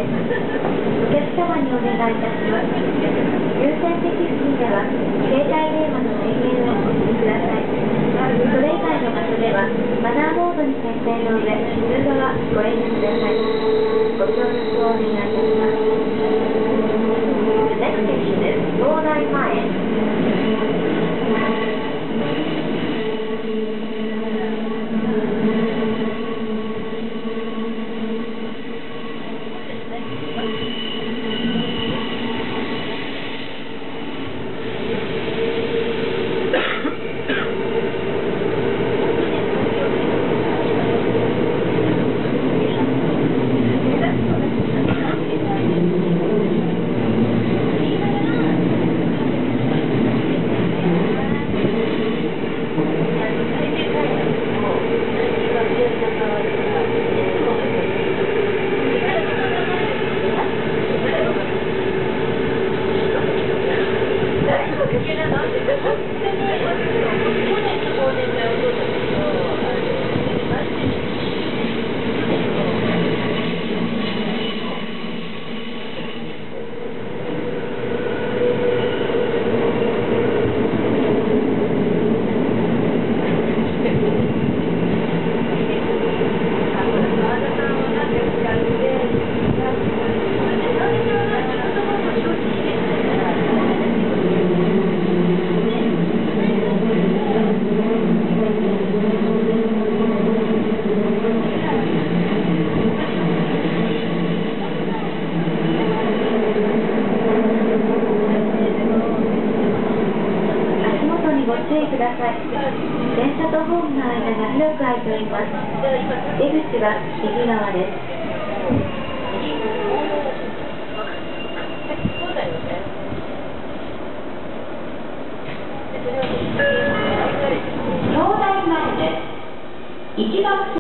お客様にお願いいたします。優先席付近では携帯電話の電源をお切りください。それ以外の場所ではマナーモードに設定の上、通話はご遠慮ください。ご協力をお願いいたします。The next station is 東大前。ご注意ください。電車とホームの間が広く空いております。出口は右側です。